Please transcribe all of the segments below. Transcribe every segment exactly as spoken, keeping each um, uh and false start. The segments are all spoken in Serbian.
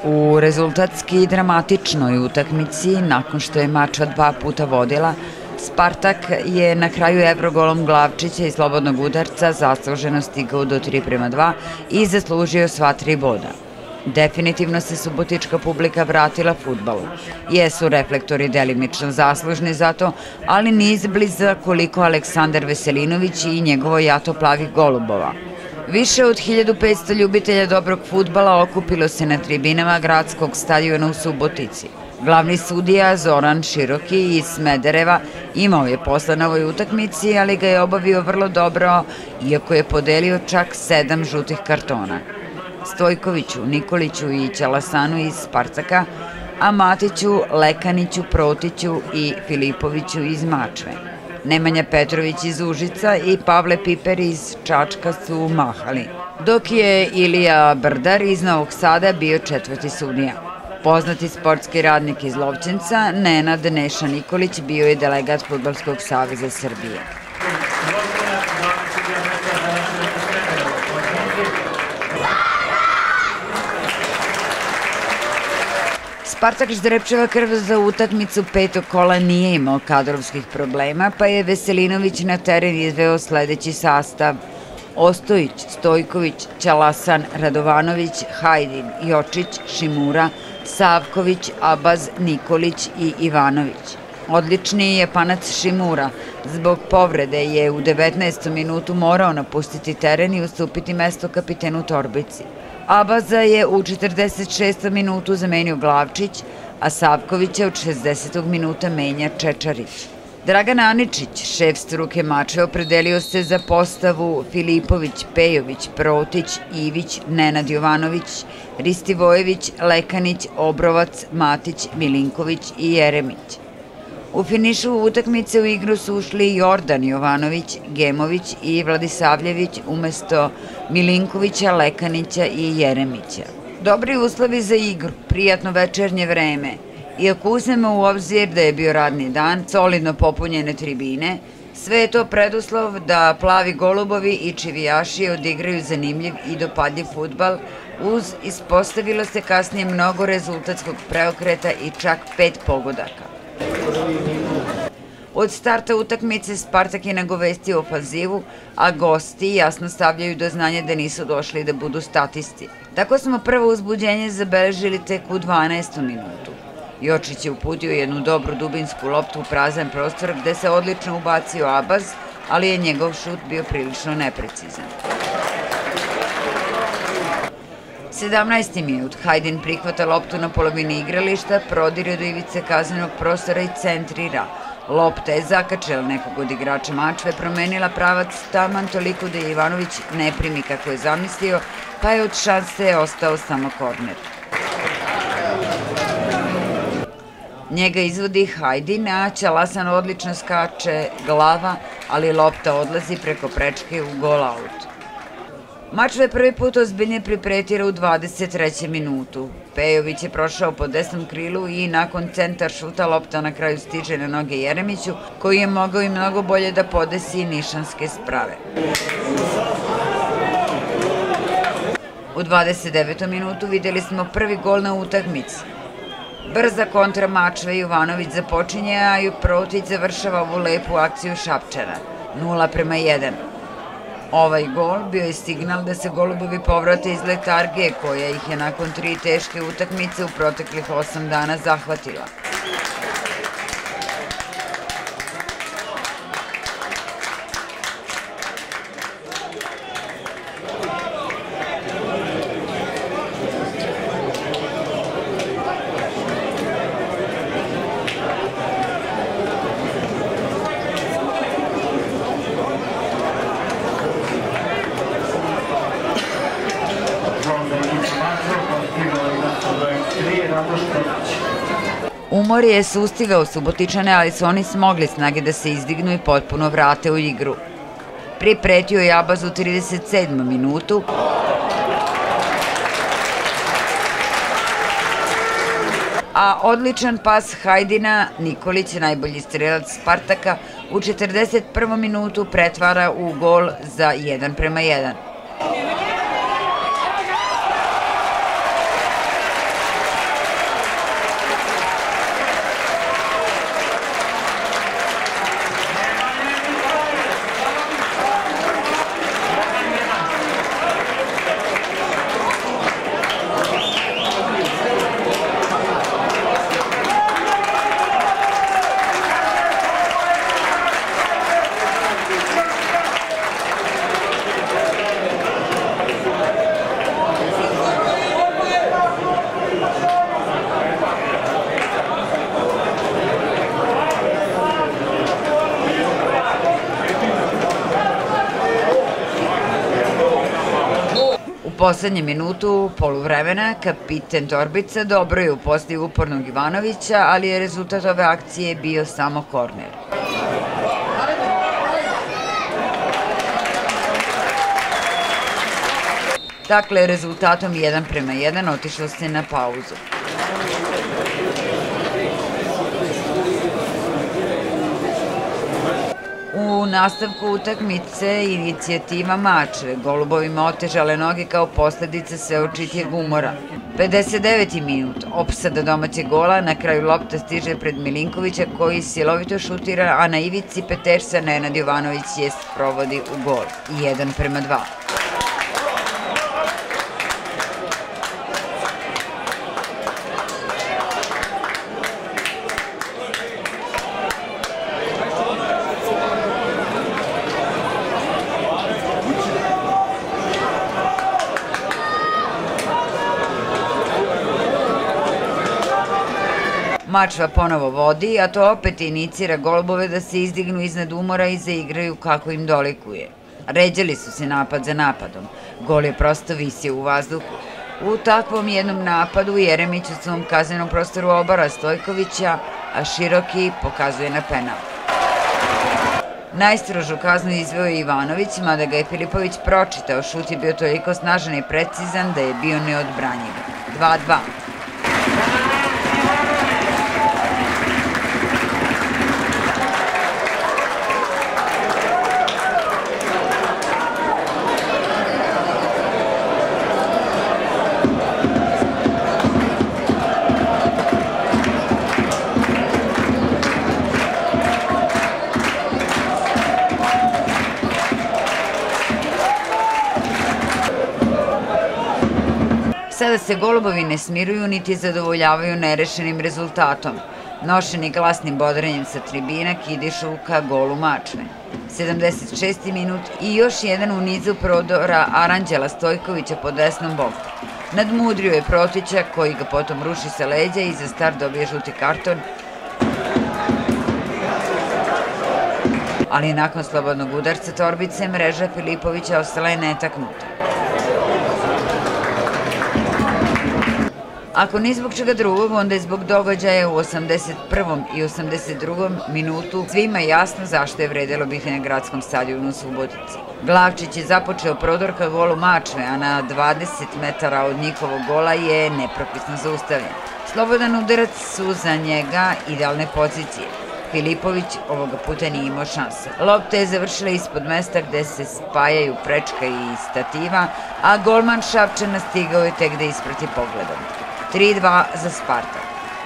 U rezultatski dramatičnoj utakmici, nakon što je Mačva dva puta vodila, Spartak je na kraju evrogolom Glavčića i slobodnog udarca zasluženo stigao do tri prema dva i zaslužio sva tri boda. Definitivno se subotička publika vratila fudbalu. Jesu reflektori delimično zaslužni za to, ali ni izbliza koliko Aleksandar Veselinović i njegovo jato plavih golubova. Više od hiljadu petsto ljubitelja dobrog fudbala okupilo se na tribinama gradskog stadiona u Subotici. Glavni sudija Zoran Široki iz Smedereva imao je posla na ovoj utakmici, ali ga je obavio vrlo dobro, iako je podelio čak sedam žutih kartona. Stojkoviću, Nikoliću i Ćalasanu iz Spartaka, a Matiću, Lekaniću, Protiću i Filipoviću iz Mačve. Nemanja Petrović iz Užica i Pavle Piper iz Čačka su mahali, dok je Ilija Brdar iz Novog Sada bio četvrti sudija. Poznati sportski radnik iz Lovćenca, Nenad Neša Nikolić, bio je delegat Fudbalskog saveza Srbije. Spartak ždrepčeva krv za utakmicu petog kola nije imao kadrovskih problema, pa je Veselinović na teren izveo sledeći sastav: Ostojić, Stojković, Ćalasan, Radovanović, Hajdin, Jočić, Šimura, Savković, Abaz, Nikolić i Ivanović. Odlični je Japanac Šimura. Zbog povrede je u devetnaestom minutu morao napustiti teren i ustupiti mesto kapitenu Torbici. Abaza je u četrdeset šestom minutu zamenio Glavčić, a Savkovića od šezdesetog minuta menja Čečarić. Dragan Aničić, šef struke Mačve, opredelio se za postavu Filipović, Pejović, Protić, Ivić, Nenad Jovanović, Ristivojević, Lekanić, Obrovac, Matić, Milinković i Jeremić. U finišu utakmice u igru su ušli Jordan Jovanović, Gemović i Vladisavljević umesto Milinkovića, Lekanića i Jeremića. Dobri uslovi za igru, prijatno večernje vreme. Iako uzmemo u obzir da je bio radni dan, solidno popunjene tribine, sve je to preduslov da plavi golubovi i čivijaši odigraju zanimljiv i dopadljiv fudbal, uz ispostavilo se kasnije mnogo rezultatskog preokreta i čak pet pogodaka. Od starta utakmice Spartak je nagovestio ofanzivu, a gosti jasno stavljaju do znanja da nisu došli da budu statisti. Tako smo prvo uzbuđenje zabeležili tek u dvanaestom minutu. Jočić je uputio jednu dobru dubinsku loptu u prazan prostor gde se odlično ubacio Abaz, ali je njegov šut bio prilično neprecizan. sedamnaesti minut, Hajdin prihvata loptu na polovini igrališta, prodire do ivice kaznenog prostora i centrira. Lopta je zakačila nekog od igrača Mačve, promenila pravac taman toliko da je Ivanović ne primi kako je zamislio, pa je od šanse ostao samo korner. Njega izvodi Hajdin, a Ćalasan odlično skače glava, ali lopta odlazi preko prečke u gol aut. Mačva je prvi put ozbiljnije pripretira u dvadeset trećem minutu. Pejović je prošao po desnom krilu i nakon centar šuta lopta na kraju stiže na noge Jeremiću, koji je mogao i mnogo bolje da podesi nišanske sprave. U dvadeset devetom minutu videli smo prvi gol na utakmici. Brza kontra Mačve, Jovanović započinje, a i Protić završava ovu lepu akciju Šapčana. nula prema jedan. Ovaj gol bio je signal da se golubovi povrate iz letargije koja ih je nakon tri teške utakmice u proteklih osam dana zahvatila. Umor je sustigao Subotičane, ali su oni smogli snage da se izdignu i potpuno vrate u igru. Pripretio je Abaz u trideset sedmom minutu, a odličan pas Hajdina, Nikolić, najbolji strelac Spartaka, u četrdeset prvom minutu pretvara u gol za jedan prema jedan. poslednjem minutu poluvremena kapiten Torbica dobro je uposlio upornog Ivanovića, ali je rezultat ove akcije bio samo korner. Dakle, rezultatom jedan prema jedan otišlo se na pauzu. U nastavku utakmice inicijativa Mačve, golubovima otežale noge kao posledica sveočitijeg umora. pedeset deveti minut, opsada domaćeg gola, na kraju lopta stiže pred Milinkovića koji silovito šutira, a na ivici Petersa Nenad Jovanović je sprovodi u gol. jedan prema dva. Mačva ponovo vodi, a to opet inicira golubove da se izdignu iznad umora i zaigraju kako im dolikuje. Ređali su se napad za napadom. Gol je prosto visio u vazduhu. U takvom jednom napadu Jeremić u svom kaznenom prostoru obara Stojkovića, a Široki pokazuje na penal. Najstrožu kaznu izveo je Ivanović, mada ga je Filipović pročitao. Šut je bio toliko snažan i precizan da je bio neodbranjiv. dva dva. Sada se golubovi ne smiruju niti zadovoljavaju nerešenim rezultatom. Nošeni glasnim bodrenjem sa tribina kidišu ka golu Mačve. sedamdeset šesti minut i još jedan u nizu prodora Aranđela Stojkovića po desnom boku. Nadmudrio je Protića koji ga potom ruši sa leđa i za start dobije žuti karton, ali nakon slobodnog udarca Torbice mreža Filipovića ostala je netaknuta. Ako ni zbog čega drugog, onda je zbog događaja u osamdeset prvom i osamdeset drugom minutu svima jasno zašto je vredelo biti na gradskom stadionu u Subotici. Glavčić je započeo prodor ka golu Mačve, a na dvadeset metara od njihovog gola je nepropisno zaustavljen. Slobodan udarac su za njega idealne pozicije. Filipović ovoga puta nije imao šanse. Lopta je završila ispod mesta gde se spajaju prečka i stativa, a golman Šapčana stigao je tek da isprati pogledom. tri dva za Spartak.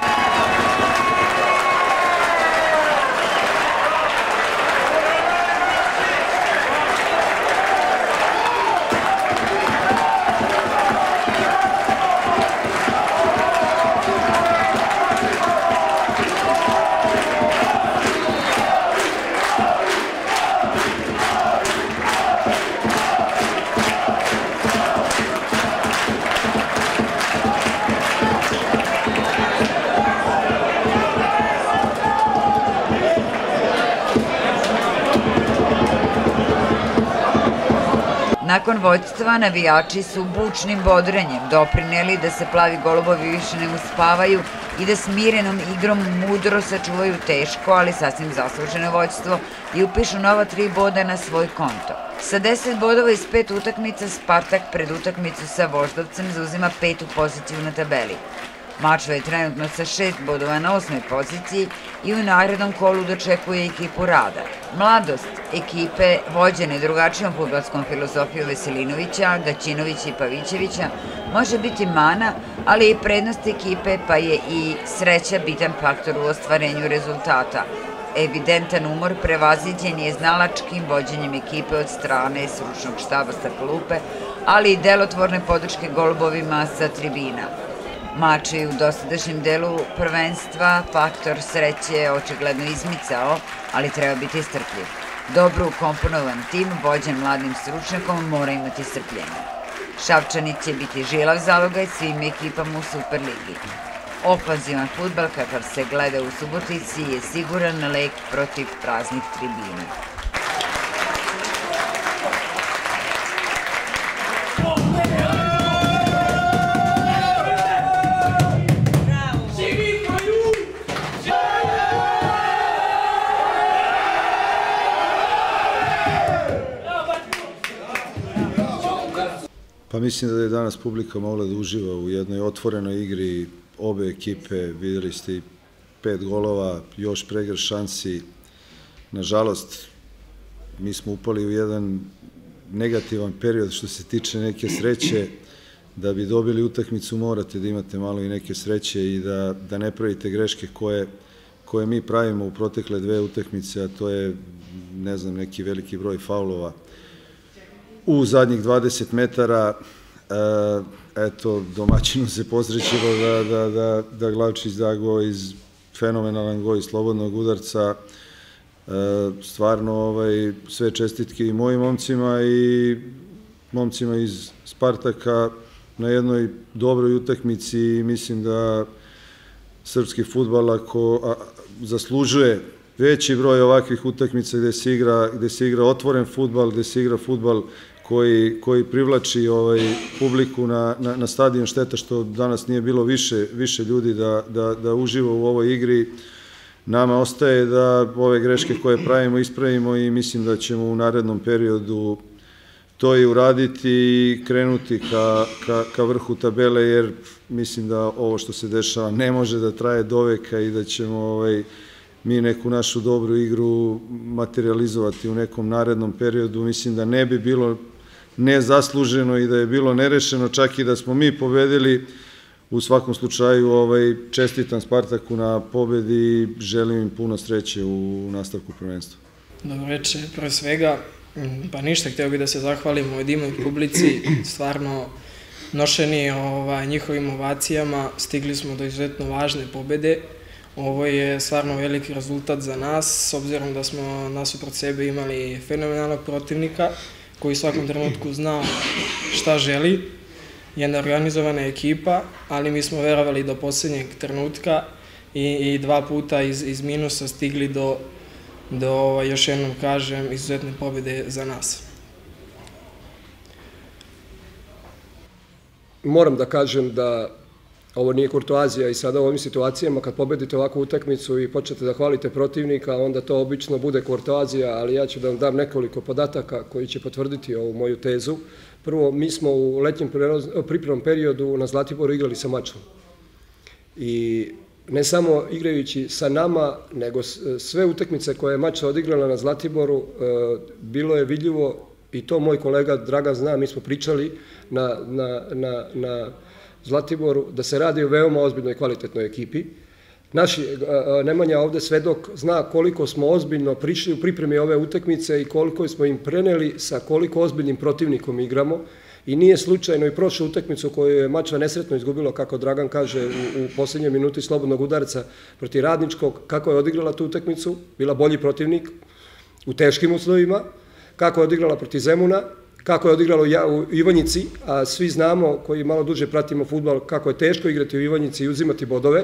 Nakon vođstva navijači su bučnim bodrenjem doprineli da se plavi golubovi više ne uspavaju i da smirenom igrom mudro sačuvaju teško, ali sasvim zasluženo vođstvo i upišu nova tri boda na svoj konto. Sa deset bodova iz pet utakmica Spartak pred utakmicu sa Voždovcem zauzima petu poziciju na tabeli. Mačva je trenutno sa šest bodova na osmoj poziciji i u narednom kolu dočekuje ekipu Rada. Mladost ekipe vođene drugačijom fudbalskom filozofijom Veselinovića, Gaćinovića i Pavićevića može biti mana, ali i prednost ekipe, pa je i sreća bitan faktor u ostvarenju rezultata. Evidentan umor prevaziđen je znalačkim vođenjem ekipe od strane stručnog štaba sa klupe, ali i delotvorne podrške golubovima sa tribina. Mač je u dosadašnjem delu prvenstva faktor sreće očigledno izmicao, ali treba biti strpljiv. Dobro ukomponovan tim, vođen mladim stručnjakom, mora imati strpljenje. Šapčani će biti žilav zalogaj svim ekipama u Superligi. Ofanzivan fudbal kakav se gleda u Subotici je siguran lek protiv praznih tribina. Oh, Pa mislim da je danas publika mogla da uživa u jednoj otvorenoj igri obe ekipe, videli ste i pet golova, još pregrš šansi. Nažalost, mi smo upali u jedan negativan period što se tiče neke sreće. Da bi dobili utakmicu morate da imate malo i neke sreće i da, da ne pravite greške koje, koje mi pravimo u protekle dve utakmice, a to je, ne znam, neki veliki broj faulova u zadnjih dvadeset metara. Eto, domaćinu se posrećilo da, da, da, da Glavčić da go iz fenomenalan go iz slobodnog udarca. Stvarno ovaj, sve čestitke i mojim momcima i momcima iz Spartaka na jednoj dobroj utakmici i mislim da srpski fudbal ako a, zaslužuje veći broj ovakvih utakmica gde se igra, gde se igra otvoren fudbal, gde se igra fudbal koji, koji privlači ovaj, publiku na, na, na stadion. Šteta što danas nije bilo više, više ljudi da, da, da uživa u ovoj igri. Nama ostaje da ove greške koje pravimo ispravimo i mislim da ćemo u narednom periodu to i uraditi i krenuti ka, ka, ka vrhu tabele, jer mislim da ovo što se dešava ne može da traje doveka i da ćemo ovaj, mi neku našu dobru igru materializovati u nekom narednom periodu. Mislim da ne bi bilo nezasluženo i da je bilo nerešeno, čak i da smo mi pobedili. U svakom slučaju ovaj, čestitam Spartaku na pobedi i želim im puno sreće u nastavku prvenstva. Dobro reče, prvo svega, pa ništa, hteo bih da se zahvalim ovoj divnoj publici, stvarno nošeni ovaj, njihovim ovacijama, stigli smo do izuzetno važne pobede. Ovo je stvarno veliki rezultat za nas, s obzirom da smo nasuprot sebe imali fenomenalnog protivnika, koji u svakom trenutku zna šta želi. Jedna organizovana ekipa, ali mi smo verovali do posljednjeg trenutka i, i dva puta iz, iz minusa stigli do, do, još jednom kažem, izuzetne pobjede za nas. Moram da kažem da ovo nije kurtoazija i sada u ovim situacijama kad pobedite ovakvu utakmicu i počnete da hvalite protivnika, onda to obično bude kurtoazija, ali ja ću da vam dam nekoliko podataka koji će potvrditi ovu moju tezu. Prvo, mi smo u letnjem pripremnom periodu na Zlatiboru igrali sa Mačvom. I ne samo igrajući sa nama, nego sve utakmice koje je Mačva odigrala na Zlatiboru, bilo je vidljivo, i to moj kolega Dragan zna, mi smo pričali na, na, na, na Zlatiboru, da se radi o veoma ozbiljnoj i kvalitetnoj ekipi. Naši, Nemanja ovde svedok, zna koliko smo ozbiljno prišli u pripremi ove utakmice i koliko smo im preneli sa koliko ozbiljnim protivnikom igramo. I nije slučajno i prošlu utakmicu koju je Mačva nesretno izgubilo, kako Dragan kaže, u, u posljednjoj minuti slobodnog udarca protiv Radničkog, kako je odigrala tu utakmicu, bila bolji protivnik u teškim uslovima, kako je odigrala protiv Zemuna, kako je odigralo u Ivanjici, a svi znamo koji malo duže pratimo fudbal kako je teško igrati u Ivanjici i uzimati bodove.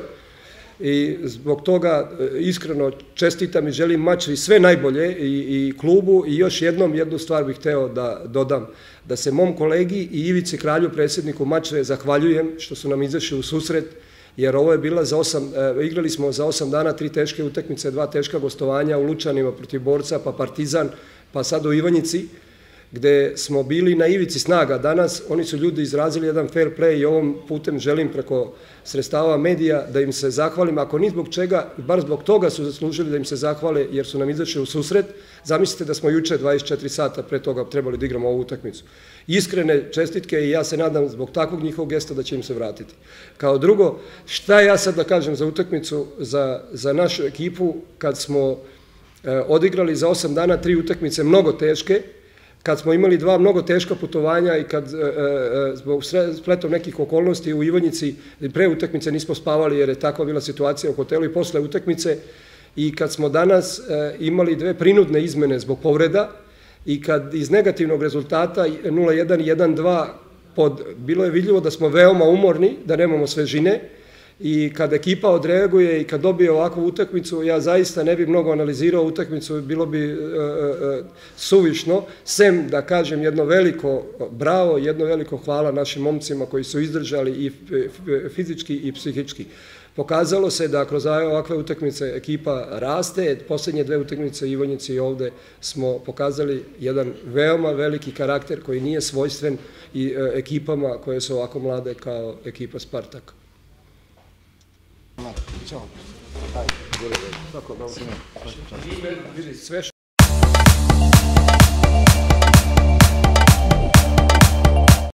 I zbog toga iskreno čestitam i želim Mačvi sve najbolje i, i klubu. I još jednom jednu stvar bih hteo da dodam, da se mom kolegi i Ivici Kralju, predsjedniku Mačve, zahvaljujem što su nam izašli u susret, jer ovo je bila za osam, igrali smo za osam dana tri teške utakmice, dva teška gostovanja u Lučanima protiv Borca, pa Partizan, pa sad u Ivanjici, gde smo bili na ivici snaga. Danas oni su ljudi izrazili jedan fair play i ovom putem želim preko sredstava medija da im se zahvalim. Ako ni zbog čega, bar zbog toga su zaslužili da im se zahvale jer su nam izašli u susret. Zamislite da smo juče dvadeset četiri sata pre toga trebali da igramo ovu utakmicu. Iskrene čestitke i ja se nadam zbog takvog njihovog gesta da će im se vratiti. Kao drugo, šta ja sad da kažem za utakmicu, za, za našu ekipu kad smo eh, odigrali za osam dana tri utakmice mnogo teške, kad smo imali dva mnogo teška putovanja i kad e, e, zbog spletom nekih okolnosti u Ivanjici pre utakmice nismo spavali jer je takva bila situacija u hotelu i posle utakmice, i kad smo danas e, imali dve prinudne izmene zbog povreda i kad iz negativnog rezultata nula jedan i jedan dva pod, bilo je vidljivo da smo veoma umorni, da nemamo svežine. I kad ekipa odreaguje i kad dobije ovakvu utakmicu, ja zaista ne bi mnogo analizirao utakmicu, bilo bi e, e, suvišno, sem da kažem jedno veliko bravo, jedno veliko hvala našim momcima koji su izdržali i fizički i psihički. Pokazalo se da kroz ovakve utakmice ekipa raste. Posljednje dve utakmice Ivonjici i ovde smo pokazali jedan veoma veliki karakter koji nije svojstven i ekipama koje su ovako mlade kao ekipa Spartak. Sve